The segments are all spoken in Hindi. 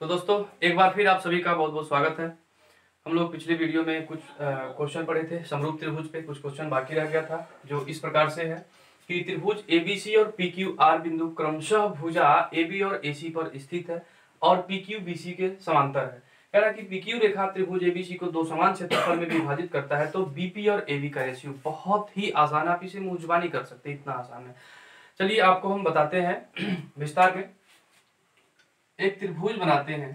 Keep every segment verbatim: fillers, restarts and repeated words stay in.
तो दोस्तों एक बार फिर आप सभी का बहुत बहुत स्वागत है। हम लोग पिछले वीडियो में कुछ क्वेश्चन पढ़े थे समरूप त्रिभुज पे, कुछ क्वेश्चन बाकी रह गया था जो इस प्रकार से है कि त्रिभुज एबीसी और पीक्यू आर बिंदु क्रमशः भुजा एबी और एसी पर स्थित है और पीक्यू बीसी के समांतर है। कह रहा है कि पीक्यू रेखा त्रिभुज एबीसी को दो समान क्षेत्रफल में विभाजित करता है, तो बीपी और एबी का रेशियो बहुत ही आसान, आप इसे मुंहजुबानी कर सकते हैं, इतना आसान है। चलिए आपको हम बताते हैं विस्तार में। एक त्रिभुज बनाते हैं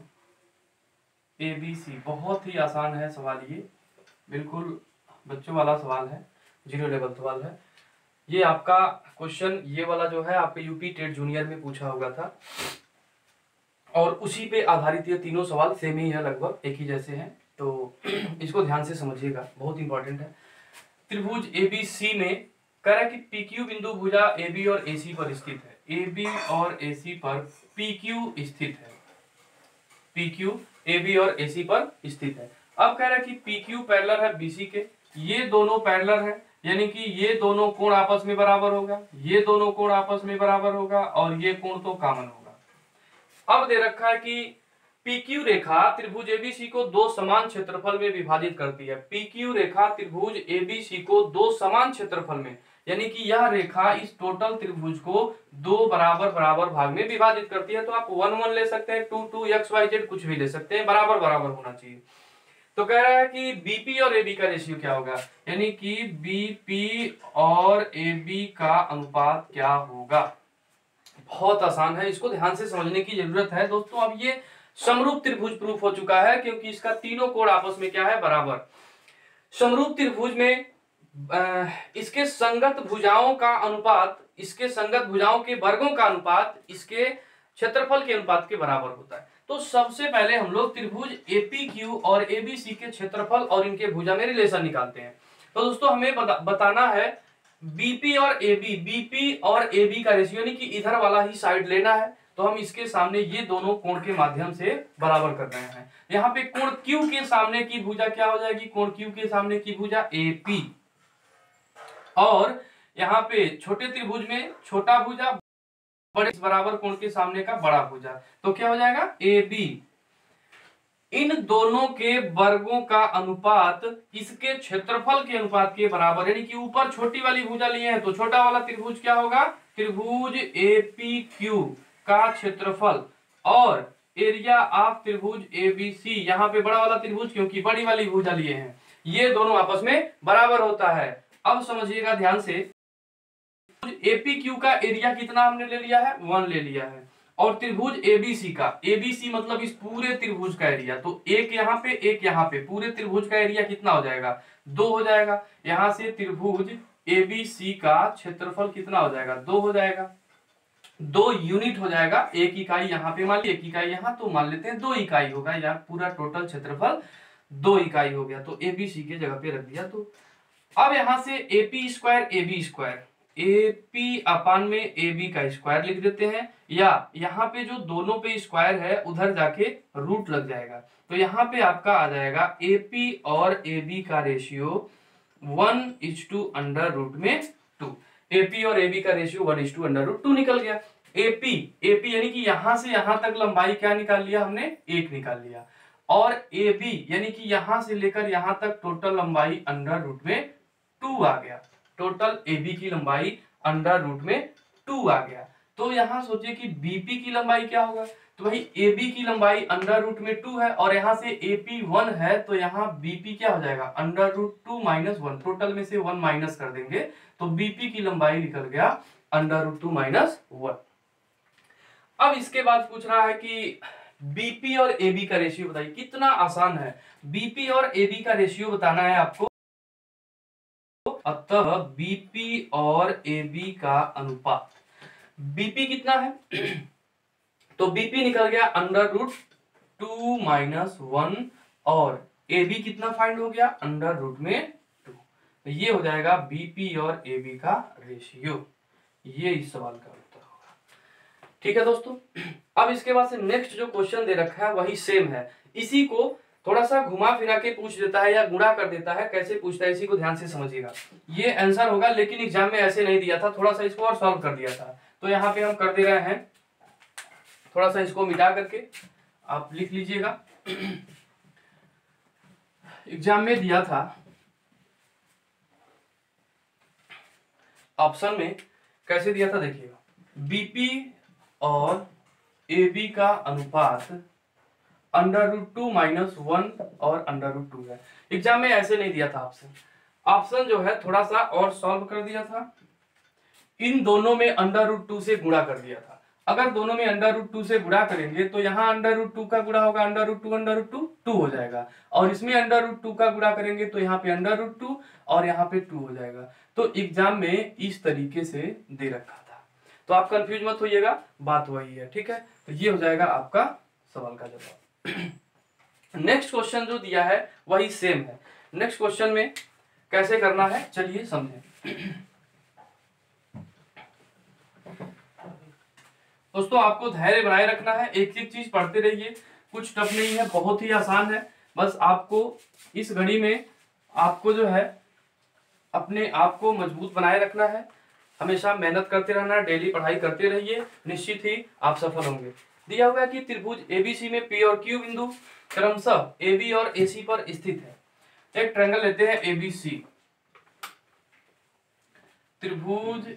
ए बी सी, बहुत ही आसान है सवाल, ये बिल्कुल बच्चों वाला सवाल है, जीरो लेवल सवाल है। ये आपका क्वेश्चन ये वाला जो है आपके यूपी टेट जूनियर में पूछा हुआ था और उसी पे आधारित ये तीनों सवाल सेम ही है, लगभग एक ही जैसे हैं, तो इसको ध्यान से समझिएगा, बहुत इंपॉर्टेंट है। त्रिभुज ए बी सी में कह रहा है कि पी क्यू बिंदु भुजा ए बी और ए सी पर स्थित है, ए बी और ए सी पर पी क्यू स्थित है, पी क्यू ए बी और ए सी पर स्थित है। अब कह रहा है कि पी क्यू पैरेलल है बी सी के, ये दोनों पैरेलल है, यानी कि ये दोनों कोण आपस में बराबर होगा, ये दोनों कोण आपस में बराबर होगा और ये कोण तो कॉमन होगा। अब दे रखा है कि पी क्यू रेखा त्रिभुज एबीसी को दो समान क्षेत्रफल में विभाजित करती है। पी क्यू रेखा त्रिभुज एबीसी को दो समान क्षेत्रफल में, यानी कि यह रेखा इस टोटल त्रिभुज को दो बराबर बराबर भाग में विभाजित करती है। तो आप वन वन ले सकते हैं, two two, X Y Z कुछ भी ले सकते हैं, बराबर बराबर होना चाहिए। तो कह रहा है कि बीपी और एबी का रेशियो क्या होगा, यानी कि बीपी और एबी का अनुपात क्या होगा। बहुत आसान है, इसको ध्यान से समझने की जरूरत है दोस्तों। अब ये समरूप त्रिभुज प्रूफ हो चुका है क्योंकि इसका तीनों कोण आपस में क्या है, बराबर। समरूप त्रिभुज में इसके संगत भुजाओं का अनुपात, इसके संगत भुजाओं के वर्गों का अनुपात इसके क्षेत्रफल के अनुपात के बराबर होता है। तो सबसे पहले हम लोग त्रिभुज एपीक्यू और एबीसी के क्षेत्रफल और इनके भुजा में रिलेशन निकालते हैं। तो दोस्तों हमें बता, बताना है बीपी और एबी, बीपी और एबी का रेशियो, यानी कि इधर वाला ही साइड लेना है। तो हम इसके सामने ये दोनों कोण के माध्यम से बराबर कर रहे हैं। यहाँ पे कोण क्यू के सामने की भुजा क्या हो जाएगी, कोण क्यू के सामने की भुजा एपी, और यहाँ पे छोटे त्रिभुज में छोटा भुजा, बड़े बराबर कोण के सामने का बड़ा भुजा, तो क्या हो जाएगा ए बी। इन दोनों के वर्गों का अनुपात इसके क्षेत्रफल के अनुपात के बराबर, यानी कि ऊपर छोटी वाली भुजा लिए हैं तो छोटा वाला त्रिभुज क्या होगा, त्रिभुज ए पी क्यू का क्षेत्रफल और एरिया ऑफ त्रिभुज ए बी सी, यहाँ पे बड़ा वाला त्रिभुज क्योंकि बड़ी वाली भुजा लिए हैं, ये दोनों आपस में बराबर होता है। अब समझिएगा ध्यान से, एपीक्यू का एरिया कितना हमने ले लिया है, वन ले लिया है, और त्रिभुज एबीसी का, एबीसी मतलब इस पूरे त्रिभुज का एरिया, तो एक यहाँ पे एक यहाँ पे, पूरे त्रिभुज का एरिया कितना हो जाएगा, दो हो जाएगा। यहाँ से त्रिभुज एबीसी का क्षेत्रफल कितना हो जाएगा, दो हो जाएगा, दो यूनिट हो जाएगा, एक इकाई यहाँ पे मान ली, एक इकाई यहाँ, तो मान लेते हैं दो इकाई होगा, यार पूरा टोटल क्षेत्रफल दो इकाई हो गया, तो एबीसी के जगह पे रख दिया। तो अब यहाँ से AP square AB square, AP upon में एबी का स्क्वायर लिख देते हैं, या यहाँ पे जो दोनों पे स्क्वायर है उधर जाके रूट लग जाएगा, तो यहाँ पे आपका आ जाएगा एपी और एबी का ratio one is to under root में टू। एपी और एबी का ratio one is to under root two निकल गया। एपी एपी यानी कि यहां से यहां तक लंबाई क्या निकाल लिया हमने, एक निकाल लिया, और एबी यानी कि यहां से लेकर यहां तक टोटल लंबाई अंडर रूट में टू आ गया, टोटल एबी की लंबाई अंडर रूट में टू आ गया। तो यहां सोचिए कि बीपी की लंबाई क्या होगा, तो भाई एबी की लंबाई अंडर रूट में टू है और यहां से एपी वन है, तो यहाँ बीपी क्या हो जाएगा, under root two minus one, total में से वन माइनस कर देंगे तो बीपी की लंबाई निकल गया under root two minus one. अब इसके बाद पूछ रहा है कि बीपी और एबी का रेशियो बताइए, कितना आसान है, बीपी और एबी का रेशियो बताना है आपको। अतः बीपी और एबी का अनुपात, बीपी कितना है तो बीपी निकल गया under root two minus one, और एबी कितना फाइंड हो गया, अंडर रूट में टू, तो ये हो जाएगा बीपी और एबी का रेशियो। ये इस सवाल का उत्तर होगा। ठीक है दोस्तों, अब इसके बाद से नेक्स्ट जो क्वेश्चन दे रखा है वही सेम है, इसी को थोड़ा सा घुमा फिरा के पूछ देता है या गुणा कर देता है, कैसे पूछता है इसी को ध्यान से समझिएगा। ये आंसर होगा, लेकिन एग्जाम में ऐसे नहीं दिया था, थोड़ा सा इसको और सॉल्व कर दिया था, तो यहाँ पे हम कर दे रहे हैं, थोड़ा सा इसको मिटा करके आप लिख लीजिएगा। एग्जाम में दिया था, ऑप्शन में कैसे दिया था देखिएगा, बीपी और एबी का अनुपात under root two minus one और अंडर रूट टू है। एग्जाम में ऐसे नहीं दिया था ऑप्शन, ऑप्शन जो है थोड़ा सा और सॉल्व कर दिया था, इन दोनों में अंडर रूट टू से गुणा कर दिया था। अगर दोनों में अंडर रूट टू से गुणा करेंगे तो यहाँ अंडर रूट टू का गुणा होगा under root two under root two two हो जाएगा, और इसमें अंडर रूट टू का गुणा करेंगे तो यहाँ पे अंडर रूट टू और यहाँ पे टू हो जाएगा। तो एग्जाम में इस तरीके से दे रखा था, तो आप कंफ्यूज मत होइएगा, बात वही है, ठीक है। तो ये हो जाएगा आपका सवाल का जवाब। नेक्स्ट क्वेश्चन जो दिया है वही सेम है। नेक्स्ट क्वेश्चन में कैसे करना है चलिए समझें। दोस्तों आपको धैर्य बनाए रखना है, एक एक चीज पढ़ते रहिए, कुछ टफ नहीं है, बहुत ही आसान है। बस आपको इस घड़ी में आपको जो है अपने आप को मजबूत बनाए रखना है, हमेशा मेहनत करते रहना है, डेली पढ़ाई करते रहिए, निश्चित ही आप सफल होंगे। दिया हुआ है कि त्रिभुज एबीसी में पी और क्यू बिंदु क्रमशः एबी और एसी पर स्थित है। एक ट्रायंगल लेते हैं एबीसी, त्रिभुज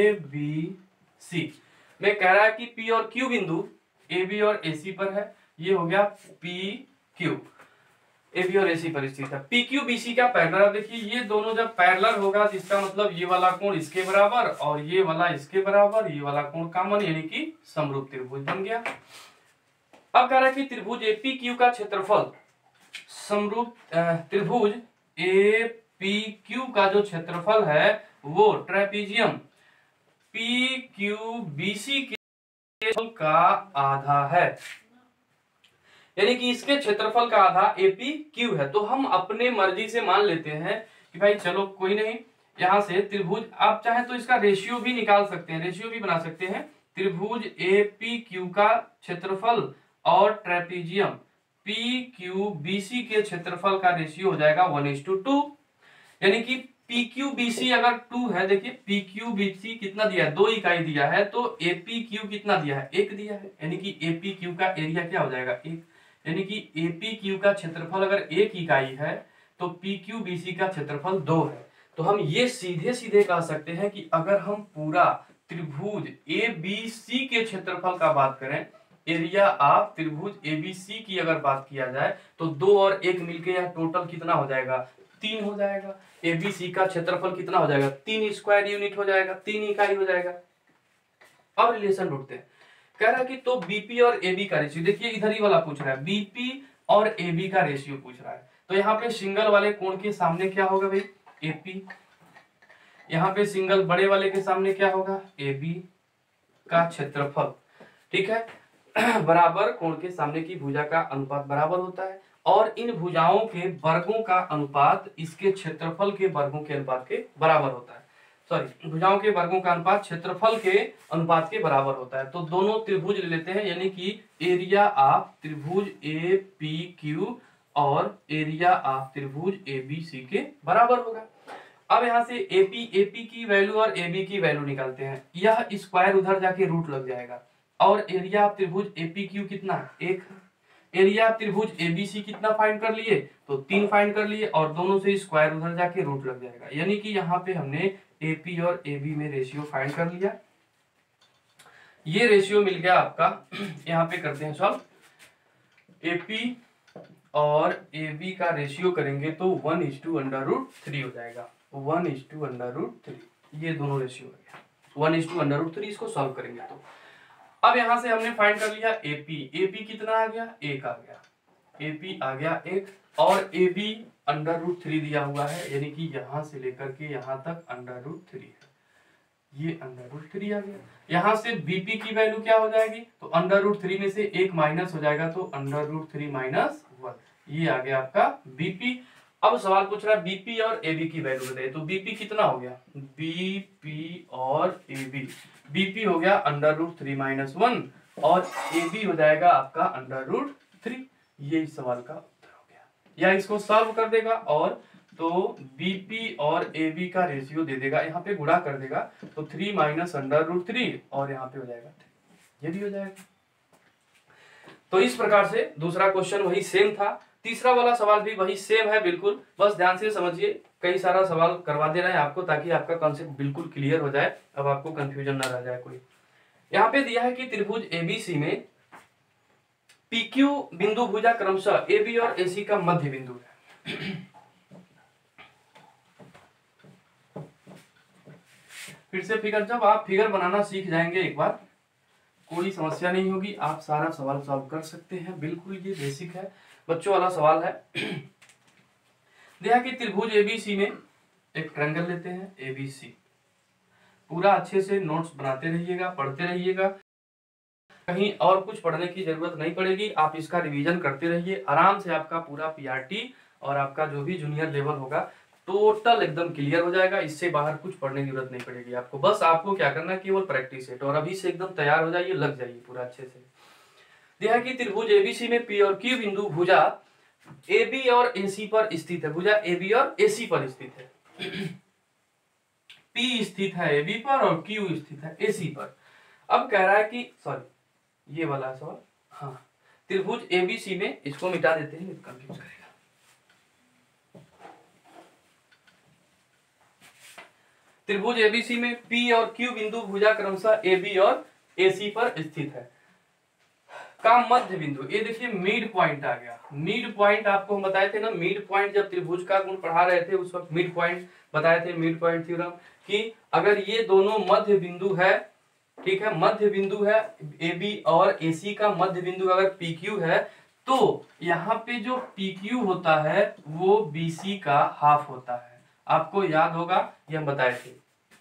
एबीसी में कह रहा है कि पी और क्यू बिंदु ए बी और ए सी पर है। ये हो गया पी क्यू, ए बी और ए सी पर स्थित है। पी क्यू बी सी का पैरेलल है। देखिए ये दोनों जब पैरेलल होगा तो इसका मतलब ये वाला कोण इसके बराबर और ये वाला इसके बराबर, ये वाला कोण कॉमन, यानी कि समरूप त्रिभुज बन गया। अब कह रहा है कि त्रिभुज ए पी क्यू का क्षेत्रफल, समरूप त्रिभुज ए पी क्यू का जो क्षेत्रफल है वो trapezium P Q B C के क्षेत्रफल का आधा है, यानी कि इसके क्षेत्रफल का आधा ए पी क्यू है। तो हम अपने मर्जी से मान लेते हैं कि भाई चलो कोई नहीं, यहां से त्रिभुज आप चाहे तो इसका रेशियो भी निकाल सकते हैं, रेशियो भी बना सकते हैं। त्रिभुज ए पी क्यू का क्षेत्रफल और trapezium P Q B C के क्षेत्रफल का रेशियो हो जाएगा वन इज टू टू, यानी कि पी क्यू बी सी अगर टू है, देखिए पी क्यू बी सी कितना दिया है, दो इकाई दिया है, तो ए पी क्यू कितना दिया है, एक दिया है, यानी कि ए पी क्यू का एरिया क्या हो जाएगा, एक, यानी कि ए पी क्यू का क्षेत्रफल अगर एक इकाई है तो पी क्यू बी सी का क्षेत्रफल दो है। तो हम ये सीधे सीधे कह सकते हैं कि अगर हम पूरा त्रिभुज ए बी सी के क्षेत्रफल का बात करें, एरिया ऑफ त्रिभुज ए बी सी की अगर बात किया जाए तो दो और एक मिलके यह टोटल कितना हो जाएगा, तीन हो जाएगा। एबीसी का क्षेत्रफल कितना हो जाएगा, तीन स्क्वायर यूनिट हो जाएगा, तीन इकाई हो जाएगा। अब रिलेशन ढूंढते हैं, कह रहा है कि तो बीपी और एबी का रेशियो, देखिए इधर ही वाला पूछ रहा है, बीपी और एबी का रेशियो पूछ रहा है। तो यहाँ पे सिंगल वाले कोण के सामने क्या होगा भाई, एपी, यहाँ पे सिंगल बड़े वाले के सामने क्या होगा, एबी का क्षेत्रफल, ठीक है, बराबर कोण के सामने की भुजा का अनुपात बराबर होता है, और इन भुजाओं के वर्गों का अनुपात इसके क्षेत्रफल के वर्गों के अनुपात के बराबर होता है। सॉरी, भुजाओं के वर्गों का अनुपात क्षेत्रफल के अनुपात के बराबर होता है। तो दोनों त्रिभुज ले लेते हैं, यानी कि एरिया ऑफ त्रिभुज ए पी क्यू और एरिया ऑफ त्रिभुज ए बी सी के बराबर होगा। अब यहाँ से एपी एपी की वैल्यू और एबी की वैल्यू निकालते हैं, यह स्क्वायर उधर जाके रूट लग जाएगा, और एरिया ऑफ त्रिभुज एपी क्यू कितना, एक, एरिया त्रिभुज एबीसी कितना फाइंड कर लिए, तो तीन फाइंड कर लिए, और दोनों से स्क्वायर उधर जाके रूट लग जाएगा, यानी कि यहाँ पे हमने एपी और एबी में रेशियो फाइंड कर लिया। ये रेशियो मिल गया आपका, यहाँ पे करते हैं सॉल्व, एपी और एबी का रेशियो करेंगे तो one is to under root three हो जाएगा, one is to under root three, ये दोनों रेशियो हो गया, one is to under root three. इसको सॉल्व करेंगे तो अब यहां से हमने फाइंड कर लिया एपी, एपी कितना आ गया, एक आ गया, एपी आ गया एक, और एबी अंडर रूट थ्री दिया हुआ है, यानी कि यहां से लेकर के यहां तक अंडर रूट थ्री है, ये अंडर रूट थ्री आ गया। यहां से बीपी की वैल्यू क्या हो जाएगी, तो अंडर रूट थ्री में से एक माइनस हो जाएगा, तो under root three minus one, ये आ गया आपका बीपी। अब सवाल पूछ रहा है बीपी और एबी की वैल्यू बताइए, तो बीपी कितना हो गया, बीपी और एबी, बीपी हो गया under root three minus one, और एबी हो जाएगा आपका अंडर रूट थ्री। ये इस सवाल का उत्तर हो गया, या इसको सॉल्व कर देगा और तो बीपी और एबी का रेशियो दे देगा, यहाँ पे गुणा कर देगा, तो three minus under root three, और यहाँ पे हो जाएगा थ्री, ये भी हो जाएगा। तो इस प्रकार से दूसरा क्वेश्चन वही सेम था, तीसरा वाला सवाल भी वही सेम है बिल्कुल, बस ध्यान से समझिए, कई सारा सवाल करवा दे रहे हैं आपको ताकि आपका कॉन्सेप्ट बिल्कुल क्लियर हो जाए, अब आपको कंफ्यूजन ना रह जाए कोई। यहाँ पे दिया है कि त्रिभुज एबीसी में पीक्यू बिंदु भुजा क्रमशः एबी और एसी का मध्य बिंदु है। फिर से फिगर, जब आप फिगर बनाना सीख जाएंगे एक बार कोई समस्या नहीं होगी, आप सारा सवाल सॉल्व कर सकते हैं, बिल्कुल ये बेसिक है, बच्चों वाला सवाल है। देखा कि त्रिभुज एबीसी में एक ट्रायंगल लेते हैं एबीसी, पूरा अच्छे से नोट्स बनाते रहिएगा, पढ़ते रहिएगा, कहीं और कुछ पढ़ने की जरूरत नहीं पड़ेगी, आप इसका रिवीजन करते रहिए, आराम से आपका पूरा पीआरटी और आपका जो भी जूनियर लेवल होगा टोटल एकदम क्लियर हो जाएगा, इससे बाहर कुछ पढ़ने की जरूरत नहीं पड़ेगी आपको, बस आपको क्या करना है केवल प्रैक्टिस है, और अभी से एकदम तैयार हो जाइए, लग जाइए पूरा अच्छे से। देखा कि त्रिभुज एबीसी में पी और क्यू बिंदु भुजा एबी और एसी पर स्थित है, भुजा एबी और एसी पर स्थित है। पी स्थित है एबी पर और क्यू स्थित है एसी पर। अब कह रहा है कि सॉरी ये वाला सवाल, हाँ, त्रिभुज एबीसी में, इसको मिटा देते हैं, कंफ्यूज करेगा। त्रिभुज एबीसी में पी और क्यू बिंदु भुजा क्रमशः एबी और एसी पर स्थित है का मध्य बिंदु, ये देखिए मिड पॉइंट आ गया। मिड पॉइंट आपको हम बताए थे ना, मिड पॉइंट जब त्रिभुज का गुण पढ़ा रहे थे उस वक्त मिड पॉइंट बताए थे, मिड पॉइंट थ्योरम, कि अगर ये दोनों मध्य बिंदु है, ठीक है, मध्य बिंदु है ए बी और ए सी का मध्य बिंदु अगर पी क्यू है, तो यहाँ पे जो पी क्यू होता है वो बी सी का हाफ होता है, आपको याद होगा ये हम बताए थे।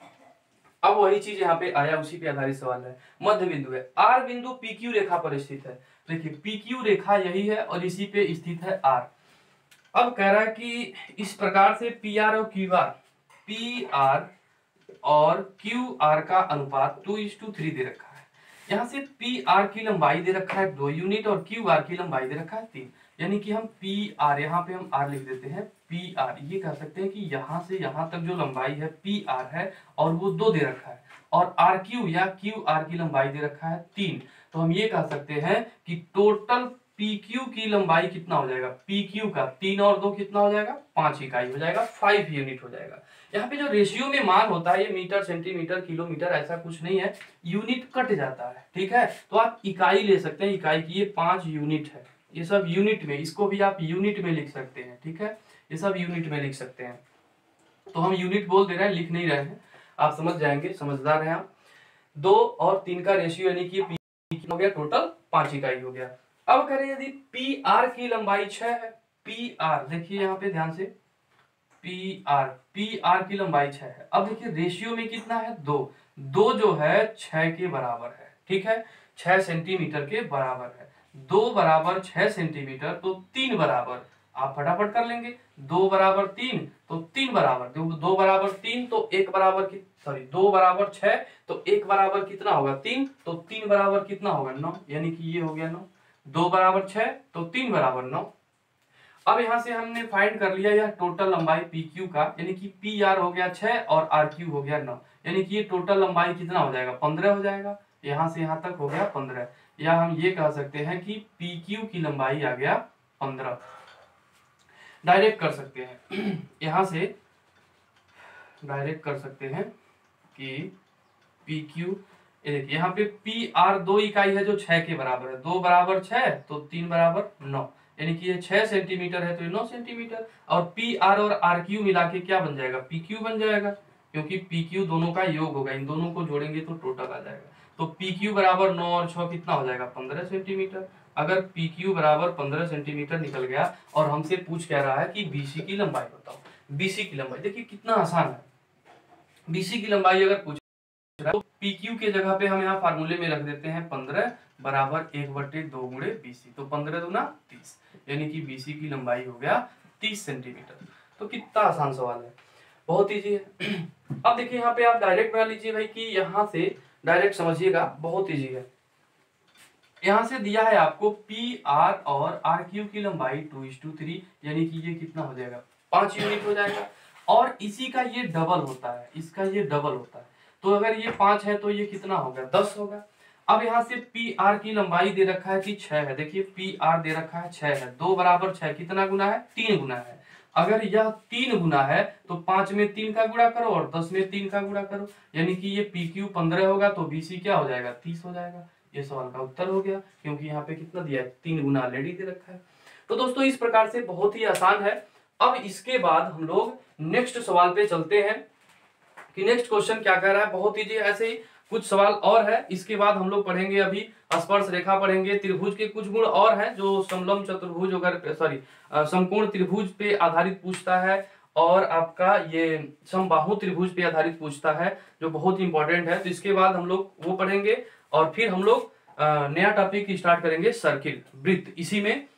अब वही चीज यहाँ पे आया, उसी पे आधारित सवाल है, मध्य बिंदु है, आर बिंदु पी क्यू रेखा पर स्थित है, देखिए पी क्यू रेखा यही है और इसी पे स्थित है आर। अब कह रहा है कि इस प्रकार से पी आर और क्यू आर, पी आर और क्यू आर का अनुपात टू इज टू थ्री दे रखा है, यहाँ से पी आर की लंबाई दे रखा है दो यूनिट और क्यू आर की लंबाई दे रखा है तीन, यानी कि हम पी आर, यहाँ पे हम आर लिख देते हैं, पी आर, ये कह सकते हैं कि यहाँ से यहाँ तक जो लंबाई है पी आर है और वो दो दे रखा है, और आर क्यू या क्यू आर की लंबाई दे रखा है तीन, तो हम ये कह सकते हैं कि टोटल पी क्यू की लंबाई कितना हो जाएगा, पी क्यू का तीन और दो कितना हो जाएगा, पांच इकाई हो जाएगा, फाइव यूनिट हो जाएगा। यहाँ पे जो रेशियो में मान होता है ये मीटर सेंटीमीटर किलोमीटर ऐसा कुछ नहीं है, यूनिट कट जाता है, ठीक है, तो आप इकाई ले सकते हैं, इकाई की ये पांच यूनिट है, ये सब यूनिट में, इसको भी आप यूनिट में लिख सकते हैं, ठीक है, ये सब यूनिट में लिख सकते हैं, तो हम यूनिट बोल दे रहे हैं, लिख नहीं रहे हैं, आप समझ जाएंगे, समझदार हैं आप। दो और तीन का रेशियो यानी कि पी हो गया, टोटल पांच इकाई हो गया। अब करें यदि पी आर की लंबाई छह है, पी आर देखिए यहाँ पे ध्यान से, पी आर, पी आर की लंबाई छह है, अब देखिए रेशियो में कितना है, दो, दो जो है छह के बराबर है, ठीक है, छह सेंटीमीटर के बराबर है, दो बराबर छह सेंटीमीटर तो तीन बराबर, आप फटाफट कर लेंगे, दो बराबर तीन तो तीन बराबर, दो, दो बराबर तीन तो एक बराबर की सॉरी दो बराबर छह तो एक बराबर कितना होगा, तीन, तो तीन बराबर कितना होगा, नौ, यानी कि ये हो गया नौ, दो बराबर छह तो तीन बराबर नौ। अब यहां से हमने फाइंड कर लिया यह टोटल लंबाई पी क्यू का, यानी कि पी आर हो गया छह और आर क्यू हो गया नौ, यानी कि ये टोटल लंबाई कितना हो जाएगा, पंद्रह हो जाएगा, यहां से यहां तक हो गया पंद्रह, या हम ये कह सकते हैं कि पी क्यू की लंबाई आ गया पंद्रह। डायरेक्ट कर सकते हैं यहां से डायरेक्ट कर सकते हैं कि पी क्यू, देखिए यहाँ पे पी आर दो इकाई है जो छह के बराबर है, दो बराबर छह तो तीन बराबर नौ, यानी कि ये छह सेंटीमीटर है तो ये नौ सेंटीमीटर, और पी आर और आर क्यू मिला के क्या बन जाएगा, पी क्यू बन जाएगा, क्योंकि पी क्यू दोनों का योग होगा, इन दोनों को जोड़ेंगे तो टोटल आ जाएगा, तो पी क्यू बराबर नौ और छह कितना हो जाएगा, पंद्रह सेंटीमीटर। अगर पी क्यू बराबर पंद्रह सेंटीमीटर निकल गया और हमसे पूछ क्या रहा है कि बीसी की लंबाई बताओ, बीसी की लंबाई, देखिए कितना आसान है, बीसी की लंबाई अगर पूछ तो पी क्यू के जगह पे हम यहाँ फार्मूले में रख देते हैं पंद्रह बराबर एक बटे दो गुणे बीसी, तो पंद्रह दूना तीस, यानी कि बीसी की लंबाई हो गया तीस सेंटीमीटर। तो कितना आसान सवाल है, बहुत इजी है। अब देखिए यहाँ पे आप डायरेक्ट बना लीजिए भाई कि यहाँ से डायरेक्ट समझिएगा, बहुत इजी है। यहाँ से दिया है आपको पी आर और आर क्यू की लंबाई टू इज टू थ्री, यानी कि ये कितना हो जाएगा, पांच यूनिट हो जाएगा, और इसी का ये डबल होता है, इसका ये डबल होता है, तो अगर ये पांच है तो ये कितना होगा, दस होगा। अब यहाँ से पी आर की लंबाई दे रखा है कि छह है, देखिए पी आर दे रखा है छह है, दो बराबर छह कितना गुना है, तीन गुना है। अगर यह तीन गुना है तो पांच में तीन का गुणा करो और दस में तीन का गुणा करो, यानी कि ये पी क्यू पंद्रह होगा तो बीसी क्या हो जाएगा, तीस हो जाएगा। ये सवाल का उत्तर हो गया, क्योंकि यहाँ पे कितना दिया है, तीन गुना ऑलरेडी दे रखा है। तो दोस्तों इस प्रकार से बहुत ही आसान है। अब इसके बाद हम लोग नेक्स्ट सवाल पे चलते हैं कि नेक्स्ट क्वेश्चन क्या कह रहा है। बहुत ही ऐसे ही कुछ सवाल और है, इसके बाद हम लोग पढ़ेंगे अभी स्पर्श रेखा पढ़ेंगे, त्रिभुज के कुछ गुण और हैं जो समलंब चतुर्भुज अगर सॉरी समकोण त्रिभुज पे आधारित पूछता है, और आपका ये समबाहु त्रिभुज पे आधारित पूछता है जो बहुत इंपॉर्टेंट है। तो इसके बाद हम लोग वो पढ़ेंगे और फिर हम लोग नया टॉपिक स्टार्ट करेंगे सर्किल, वृत्त। इसी में